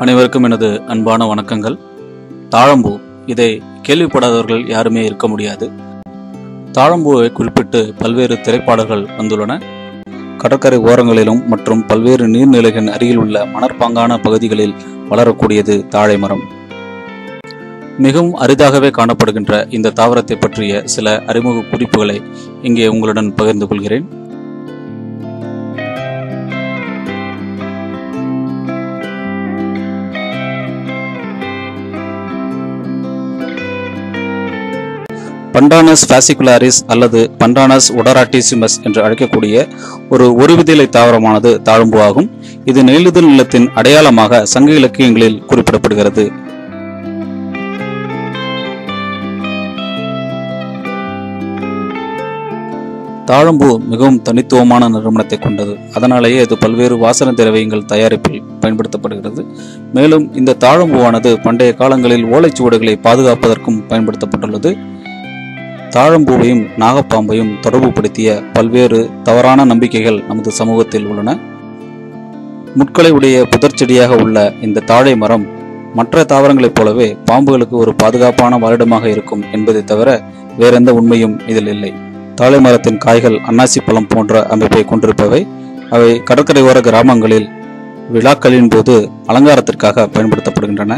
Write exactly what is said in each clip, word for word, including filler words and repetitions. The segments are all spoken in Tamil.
அனைவருக்கும் எனது அன்பான வணக்கங்கள். தாழம்பூ, இதை கேள்விப்படாதவர்கள் யாருமே இருக்க முடியாது. தாழம்பூவை குறிப்பிட்டு பல்வேறு திரைப்பாடல்கள் வந்துள்ளன. கடற்கரை ஓரங்களிலும் மற்றும் பல்வேறு நீர்நிலைகளின் அருகில் உள்ள மணற்பாங்கான பகுதிகளில் வளரக்கூடியது தாழை மரம். மிகவும் அரிதாகவே காணப்படுகின்ற இந்த தாவரத்தை பற்றிய சில அறிமுக குறிப்புகளை இங்கே உங்களுடன் பகிர்ந்து கொள்கிறேன். பண்டானஸ் பாசிகுலாரிஸ் அல்லது பண்டானஸ் உடராட்டிசிமஸ் என்று அழைக்கக்கூடிய ஒரு ஒருவிதிலை தாவரமானது தாழம்பூ ஆகும். இது நெய்லுதல் நிலத்தின் அடையாளமாக சங்க இலக்கியங்களில் குறிப்பிடப்படுகிறது. தாழம்பூ மிகவும் தனித்துவமான நறுமணத்தை கொண்டது. அதனாலேயே அது பல்வேறு வாசன திரவியங்கள் தயாரிப்பில் பயன்படுத்தப்படுகிறது. மேலும் இந்த தாழம்பூவானது பண்டைய காலங்களில் ஓலைச்சுவடுகளை பாதுகாப்பதற்கும் பயன்படுத்தப்பட்டுள்ளது. தாழம்பூவையும் நாகப்பாம்பையும் தொடர்புபடுத்திய பல்வேறு தவறான நம்பிக்கைகள் நமது சமூகத்தில் உள்ளன. முட்களை உடைய புதர்ச்செடியாக உள்ள இந்த தாழை மரம் மற்ற தாவரங்களைப் போலவே பாம்புகளுக்கு ஒரு பாதுகாப்பான வாழிடமாக இருக்கும் என்பதை தவிர வேறெந்த உண்மையும் இதில் இல்லை. தாழை மரத்தின் காய்கள் அன்னாசி பழம் போன்ற அமைப்பை கொண்டிருப்பவை. அவை கடற்கரை ஓர கிராமங்களில் விழாக்களின் போது அலங்காரத்திற்காக பயன்படுத்தப்படுகின்றன.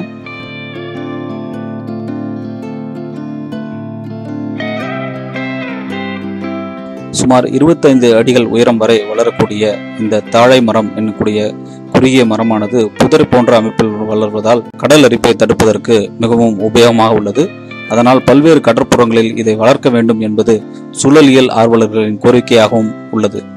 சுமார் இருபத்தைந்து அடிகள் உயரம் வரை வளரக்கூடிய இந்த தாழை மரம் என்னக்கூடிய குறுகிய மரமானது புதர் போன்ற அமைப்பில் வளர்வதால் கடல் அரிப்பை தடுப்பதற்கு மிகவும் உபயோகமாக உள்ளது. அதனால் பல்வேறு கடற்புறங்களில் இதை வளர்க்க வேண்டும் என்பது சூழலியல் ஆர்வலர்களின் கோரிக்கையாகவும் உள்ளது.